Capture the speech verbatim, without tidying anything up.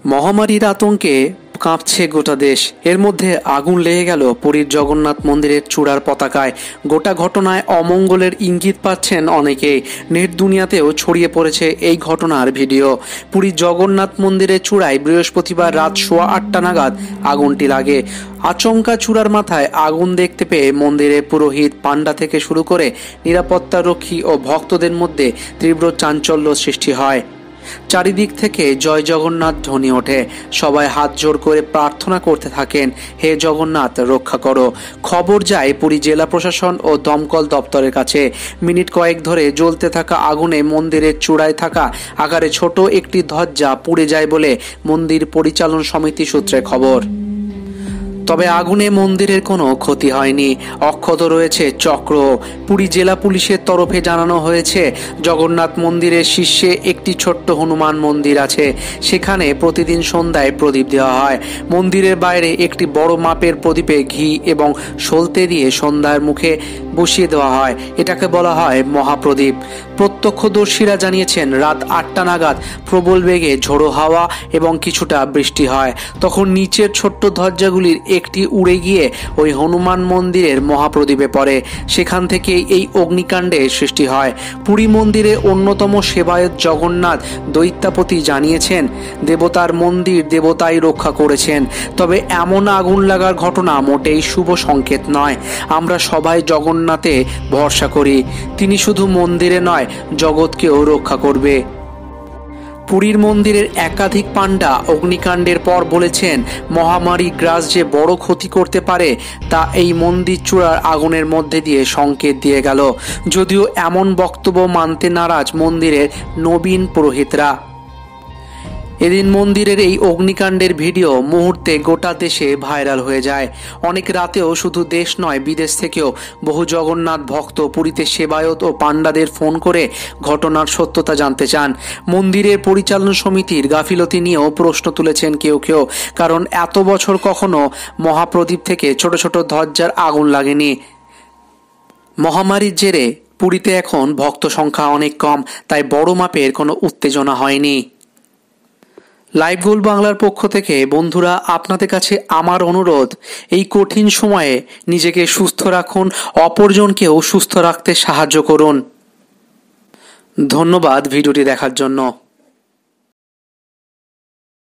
মহামারীর আতঙ্কে কাঁপছে গোটা দেশ। এর মধ্যে আগুন লেগে গেল পুরীর জগন্নাথ মন্দিরের চূড়ার পতাকায়। গোটা ঘটনায় অমঙ্গলের ইঙ্গিত পাচ্ছেন অনেকেই। নেট দুনিয়াতেও ছড়িয়ে পড়েছে এই ঘটনার ভিডিও। পুরীর জগন্নাথ মন্দিরের চূড়ায় বৃহস্পতিবার রাত সোয়া আটটা নাগাদ আগুনটি লাগে। আচমকা চূড়ার মাথায় আগুন দেখতে পেয়ে মন্দিরে পুরোহিত, পান্ডা থেকে শুরু করে নিরাপত্তারক্ষী ও ভক্তদের মধ্যে তীব্র চাঞ্চল্য সৃষ্টি হয়। চারিদিক থেকে জয় জগন্নাথ ধ্বনি ওঠে। সবাই হাত জোড় করে প্রার্থনা করতে থাকেন, হে জগন্নাথ রক্ষা করো। খবর যায় পুরী জেলা প্রশাসন ও দমকল দপ্তরের কাছে। মিনিট কয়েক ধরে জ্বলতে থাকা আগুনে মন্দিরের চূড়ায় থাকা আকারে ছোট একটি ধ্বজা পুড়ে যায় বলে মন্দির পরিচালন সমিতি সূত্রে খবর। তবে আগুনে মন্দিরের কোনো ক্ষতি হয়নি, অক্ষত রয়েছে চক্র। পুরী জেলা পুলিশের তরফে জানানো হয়েছে, জগন্নাথ মন্দিরের শীর্ষে একটি ছোট্ট হনুমান মন্দির আছে। সেখানে প্রতিদিন সন্ধ্যায় প্রদীপ দেওয়া হয়। মন্দিরের বাইরে একটি বড় মাপের প্রদীপে ঘি এবং সলতে দিয়ে সন্ধ্যার মুখে বসিয়ে দেওয়া হয়। এটাকে বলা হয় মহাপ্রদীপ। প্রত্যক্ষদর্শীরা জানিয়েছেন, রাত আটটা নাগাদ প্রবল বেগে ঝোড়ো হাওয়া এবং কিছুটা বৃষ্টি হয়। তখন নিচের ছোট্ট ধ্বজাগুলির একটি উড়ে গিয়ে ওই হনুমান মন্দিরের মহাপ্রদীপে পড়ে। সেখান থেকেই এই অগ্নিকাণ্ডের সৃষ্টি হয়। পুরী মন্দিরে অন্যতম সেবায়ত জগন্নাথ দৈত্যাপতি জানিয়েছেন, দেবতার মন্দির দেবতাই রক্ষা করেছেন। তবে এমন আগুন লাগার ঘটনা মোটেই শুভ সংকেত নয়। আমরা সবাই জগন্নাথে ভরসা করি, তিনি শুধু মন্দিরে নয় জগৎকেও রক্ষা করবে। পুরীর মন্দিরের একাধিক পান্ডা অগ্নিকাণ্ডের পর বলেছেন, মহামারী গ্রাস যে বড় ক্ষতি করতে পারে তা এই মন্দির চূড়ার আগুনের মধ্যে দিয়ে সংকেত দিয়ে গেল। যদিও এমন বক্তব্য মানতে নারাজ মন্দিরের নবীন পুরোহিতরা। এদিন মন্দিরের এই অগ্নিকাণ্ডের ভিডিও মুহূর্তে গোটা দেশে ভাইরাল হয়ে যায়। অনেক রাতেও শুধু দেশ নয়, বিদেশ থেকেও বহু জগন্নাথ ভক্ত পুরীতে সেবায়ত ও পান্ডাদের ফোন করে ঘটনার সত্যতা জানতে চান। মন্দিরের পরিচালন সমিতির গাফিলতি নিয়েও প্রশ্ন তুলেছেন কেউ কেউ, কারণ এত বছর কখনো মহাপ্রদীপ থেকে ছোট ছোট ধ্বজার আগুন লাগেনি। মহামারীর জেরে পুরীতে এখন ভক্ত সংখ্যা অনেক কম, তাই বড় মাপের কোনো উত্তেজনা হয়নি। লাইভ গোল বাংলার পক্ষ থেকে বন্ধুরা, আপনাদের কাছে আমার অনুরোধ, এই কঠিন সময়ে নিজেকে সুস্থ রাখুন, অপরজনকেও সুস্থ রাখতে সাহায্য করুন। ধন্যবাদ ভিডিওটি দেখার জন্য।